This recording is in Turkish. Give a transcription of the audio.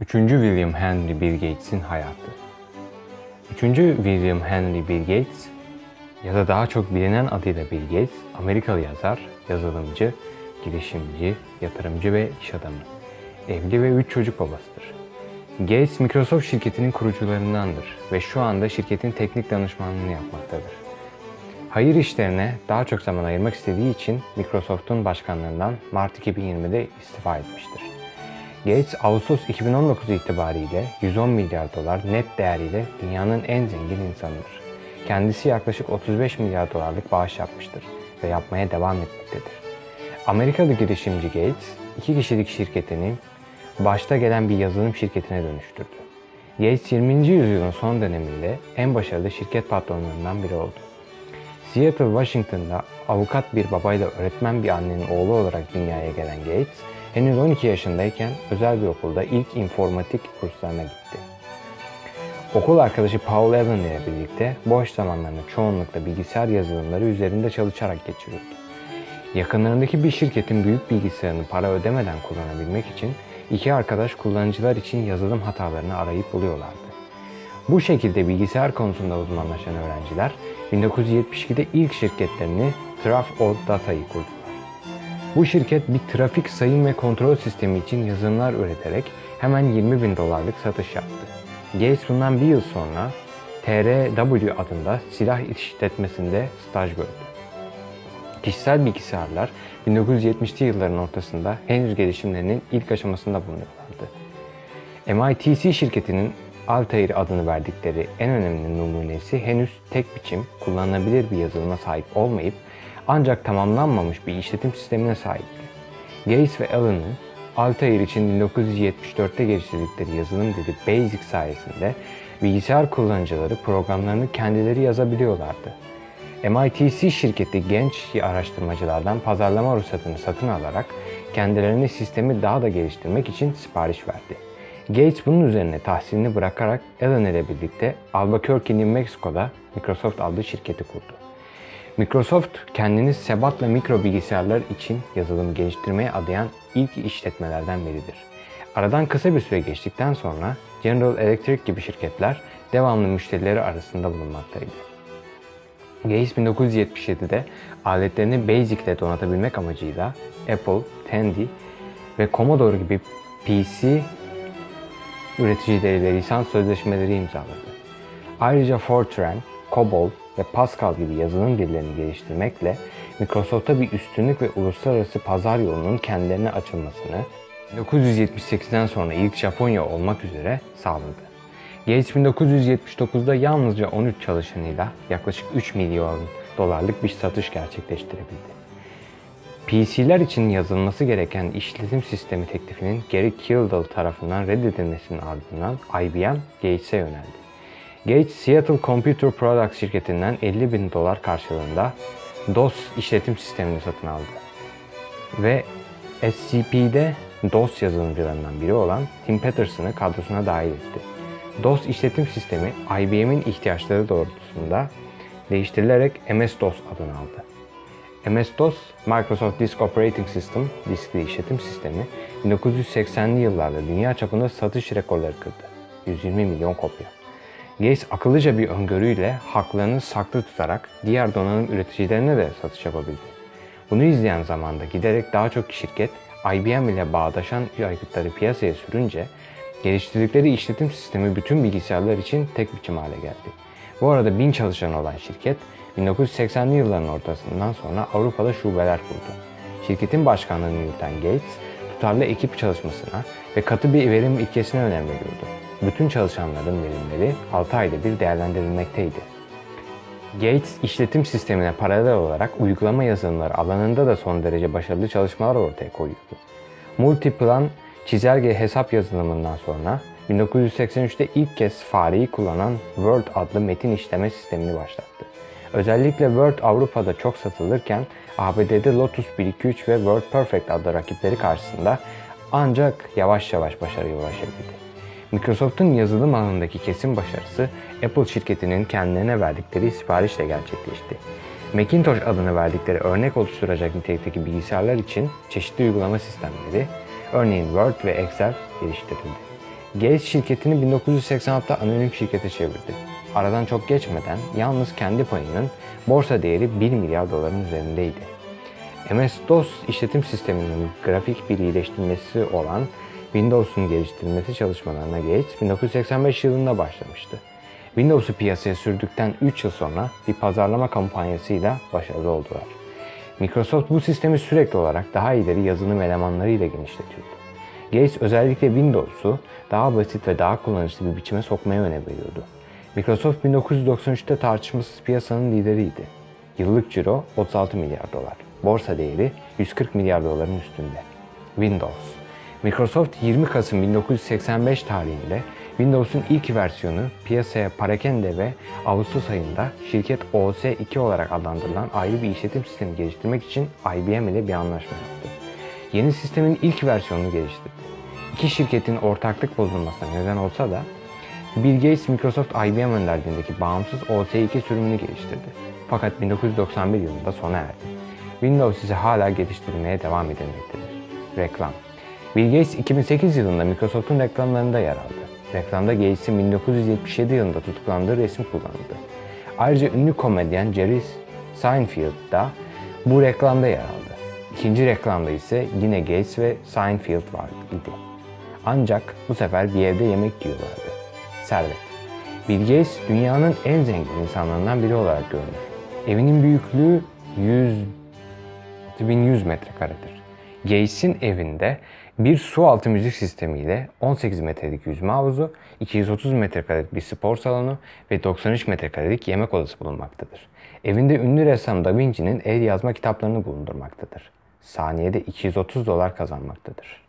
Üçüncü William Henry Bill Gates'in hayatı. Üçüncü William Henry Bill Gates ya da daha çok bilinen adıyla Bill Gates, Amerikalı yazar, yazılımcı, girişimci, yatırımcı ve iş adamı. Evli ve 3 çocuk babasıdır. Gates, Microsoft şirketinin kurucularındandır ve şu anda şirketin teknik danışmanlığını yapmaktadır. Hayır işlerine daha çok zaman ayırmak istediği için Microsoft'un başkanlığından Mart 2020'de istifa etmiştir. Gates, Ağustos 2019 itibariyle 110 milyar dolar net değeriyle dünyanın en zengin insanıdır. Kendisi yaklaşık 35 milyar dolarlık bağış yapmıştır ve yapmaya devam etmektedir. Amerikalı girişimci Gates, 2 kişilik şirketini başta gelen bir yazılım şirketine dönüştürdü. Gates, 20. yüzyılın son döneminde en başarılı şirket patronlarından biri oldu. Seattle, Washington'da avukat bir babayla öğretmen bir annenin oğlu olarak dünyaya gelen Gates, henüz 12 yaşındayken özel bir okulda ilk informatik kurslarına gitti. Okul arkadaşı Paul Allen ile birlikte boş zamanlarını çoğunlukla bilgisayar yazılımları üzerinde çalışarak geçiriyordu. Yakınlarındaki bir şirketin büyük bilgisayarını para ödemeden kullanabilmek için iki arkadaş kullanıcılar için yazılım hatalarını arayıp buluyorlardı. Bu şekilde bilgisayar konusunda uzmanlaşan öğrenciler 1972'de ilk şirketlerini Traf Old Data'yı kurdular. Bu şirket bir trafik sayım ve kontrol sistemi için yazılımlar üreterek hemen 20 bin dolarlık satış yaptı. Gates bundan bir yıl sonra TRW adında silah işletmesinde staj gördü. Kişisel bilgisayarlar 1970'li yılların ortasında henüz gelişimlerinin ilk aşamasında bulunuyorlardı. MITC şirketinin Altair adını verdikleri en önemli numunesi henüz tek biçim, kullanılabilir bir yazılıma sahip olmayıp ancak tamamlanmamış bir işletim sistemine sahipti. Gates ve Allen'ın Altair için 1974'te geliştirdikleri yazılım dili BASIC sayesinde bilgisayar kullanıcıları programlarını kendileri yazabiliyorlardı. MITC şirketi genç araştırmacılardan pazarlama ruhsatını satın alarak kendilerine sistemi daha da geliştirmek için sipariş verdi. Gates bunun üzerine tahsilini bırakarak Allen ile birlikte Albuquerque, New Mexico'da Microsoft adlı şirketi kurdu. Microsoft, kendini sebatla mikro bilgisayarlar için yazılım geliştirmeye adayan ilk işletmelerden biridir. Aradan kısa bir süre geçtikten sonra General Electric gibi şirketler devamlı müşterileri arasında bulunmaktaydı. Gates 1977'de aletlerini BASIC ile donatabilmek amacıyla Apple, Tandy ve Commodore gibi PC üreticileriyle lisans sözleşmeleri imzaladı. Ayrıca Fortran, COBOL ve Pascal gibi yazılım dillerini geliştirmekle Microsoft'a bir üstünlük ve uluslararası pazar yolunun kendilerine açılmasını 1978'den sonra ilk Japonya olmak üzere sağladı. Gates 1979'da yalnızca 13 çalışanıyla yaklaşık 3 milyon dolarlık bir satış gerçekleştirebildi. PC'ler için yazılması gereken işletim sistemi teklifinin Gary Kildall tarafından reddedilmesinin ardından IBM Gates'e yöneldi. Gates, Seattle Computer Products şirketinden 50 bin dolar karşılığında DOS işletim sistemini satın aldı ve SCP'de DOS yazılımcılarından biri olan Tim Patterson'ı kadrosuna dahil etti. DOS işletim sistemi IBM'in ihtiyaçları doğrultusunda değiştirilerek MS-DOS adını aldı. MS-DOS, Microsoft Disk Operating System, diskli işletim sistemi 1980'li yıllarda dünya çapında satış rekorları kırdı. 120 milyon kopya. Gates akıllıca bir öngörüyle haklarını saklı tutarak diğer donanım üreticilerine de satış yapabildi. Bunu izleyen zamanda giderek daha çok şirket IBM ile bağdaşan aygıtları piyasaya sürünce geliştirdikleri işletim sistemi bütün bilgisayarlar için tek biçim hale geldi. Bu arada 1000 çalışan olan şirket 1980'li yılların ortasından sonra Avrupa'da şubeler kurdu. Şirketin başkanlığını yürüten Gates, tutarlı ekip çalışmasına ve katı bir verim ilkesine önem veriyordu. Bütün çalışanların verimleri 6 ayda bir değerlendirilmekteydi. Gates, işletim sistemine paralel olarak uygulama yazılımları alanında da son derece başarılı çalışmalar ortaya koyuyordu. Multiplan çizelge hesap yazılımından sonra 1983'te ilk kez fareyi kullanan Word adlı metin işleme sistemini başlattı. Özellikle Word Avrupa'da çok satılırken ABD'de Lotus 123 ve WordPerfect adlı rakipleri karşısında ancak yavaş yavaş başarıya ulaşabildi. Microsoft'un yazılım alanındaki kesin başarısı Apple şirketinin kendilerine verdikleri siparişle gerçekleşti. Macintosh adını verdikleri örnek oluşturacak nitelikteki bilgisayarlar için çeşitli uygulama sistemleri, örneğin Word ve Excel geliştirildi. Gates şirketini 1986'da anonim şirkete çevirdi. Aradan çok geçmeden yalnız kendi payının borsa değeri 1 milyar doların üzerindeydi. MS-DOS işletim sisteminin grafik bir iyileştirmesi olan Windows'un geliştirilmesi çalışmalarına Gates 1985 yılında başlamıştı. Windows'u piyasaya sürdükten 3 yıl sonra bir pazarlama kampanyasıyla başarılı oldular. Microsoft bu sistemi sürekli olarak daha ileri yazılım elemanlarıyla genişletiyordu. Gates özellikle Windows'u daha basit ve daha kullanışlı bir biçime sokmaya önem veriyordu. Microsoft 1993'te tartışmasız piyasanın lideriydi. Yıllık ciro 36 milyar dolar. Borsa değeri 140 milyar doların üstünde. Windows. Microsoft 20 Kasım 1985 tarihinde Windows'un ilk versiyonu piyasaya parakende ve Ağustos ayında şirket OS/2 olarak adlandırılan ayrı bir işletim sistemi geliştirmek için IBM ile bir anlaşma yaptı. Yeni sistemin ilk versiyonunu geliştirdi. İki şirketin ortaklık bozulmasına neden olsa da Bill Gates Microsoft IBM önderliğindeki bağımsız OS/2 sürümünü geliştirdi. Fakat 1991 yılında sona erdi. Windows ise hala geliştirilmeye devam edilmektedir. Reklam. Bill Gates 2008 yılında Microsoft'un reklamlarında yer aldı. Reklamda Gates'in 1977 yılında tutuklandığı resim kullanıldı. Ayrıca ünlü komedyen Jerry Seinfeld da bu reklamda yer aldı. İkinci reklamda ise yine Gates ve Seinfeld vardı idi. Ancak bu sefer bir evde yemek yiyorlardı. Servet. Bill Gates dünyanın en zengin insanlarından biri olarak görülür. Evinin büyüklüğü 1100 metrekaredir. Gates'in evinde bir sualtı müzik sistemiyle 18 metrelik yüzme havuzu, 230 metrekarelik bir spor salonu ve 93 metrekarelik yemek odası bulunmaktadır. Evinde ünlü ressam Da Vinci'nin el yazma kitaplarını bulundurmaktadır. Saniyede $230 kazanmaktadır.